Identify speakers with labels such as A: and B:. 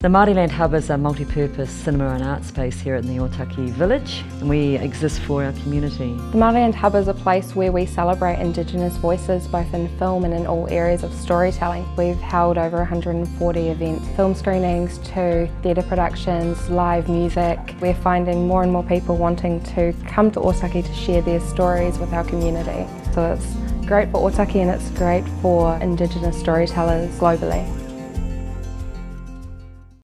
A: The Māoriland Hub is a multi-purpose cinema and art space here in the Otaki village, and we exist for our community.
B: The Māoriland Hub is a place where we celebrate indigenous voices both in film and in all areas of storytelling. We've held over 140 events, film screenings to theatre productions, live music. We're finding more and more people wanting to come to Otaki to share their stories with our community. So it's great for Otaki and it's great for indigenous storytellers globally.